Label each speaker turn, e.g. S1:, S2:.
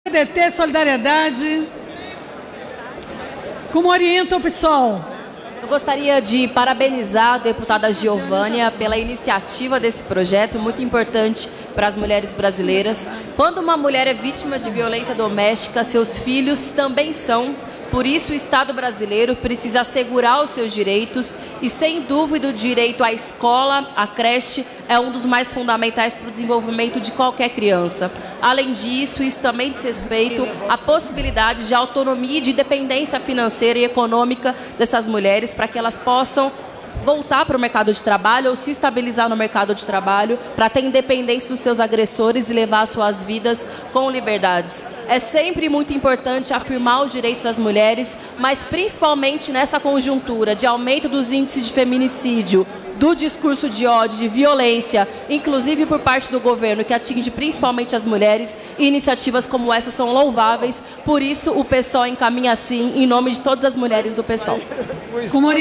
S1: PDT, Solidariedade. Como orienta o PSOL?
S2: Eu gostaria de parabenizar a deputada Giovânia pela iniciativa desse projeto, muito importante para as mulheres brasileiras. Quando uma mulher é vítima de violência doméstica, seus filhos também são. Por isso, o Estado brasileiro precisa assegurar os seus direitos e, sem dúvida, o direito à escola, à creche, é um dos mais fundamentais para o desenvolvimento de qualquer criança. Além disso, isso também diz respeito à possibilidade de autonomia e de independência financeira e econômica dessas mulheres para que elas possam voltar para o mercado de trabalho ou se estabilizar no mercado de trabalho para ter independência dos seus agressores e levar suas vidas com liberdades. É sempre muito importante afirmar os direitos das mulheres, mas principalmente nessa conjuntura de aumento dos índices de feminicídio, do discurso de ódio, de violência, inclusive por parte do governo, que atinge principalmente as mulheres, e iniciativas como essa são louváveis. Por isso, o PSOL encaminha, sim, em nome de todas as mulheres do PSOL.